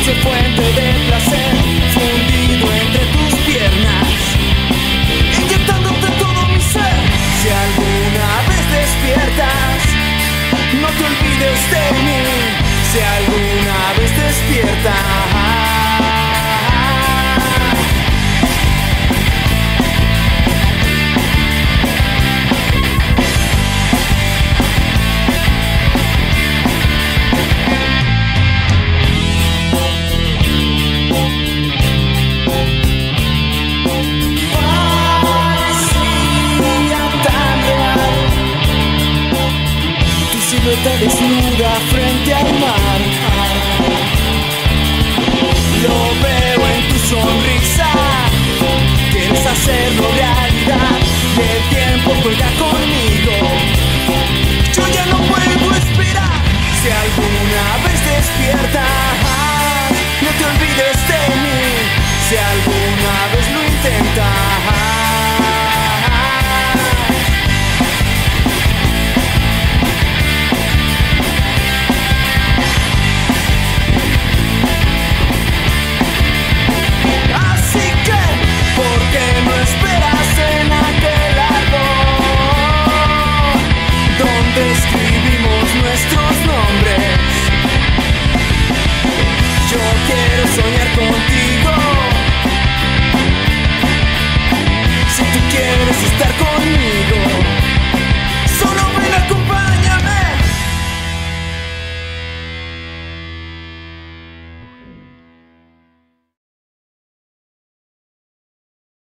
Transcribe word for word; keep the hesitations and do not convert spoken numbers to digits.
dulce fuente de placer fundido entre tus piernas, inyectándote todo mi ser. Si alguna vez despiertas, no te olvides de mí. Si alguna vez despiertas, silueta desnuda frente al mar. Lo veo en tu sonrisa, quieres hacerlo realidad y el tiempo juega conmigo. Yo ya no puedo esperar. Si algún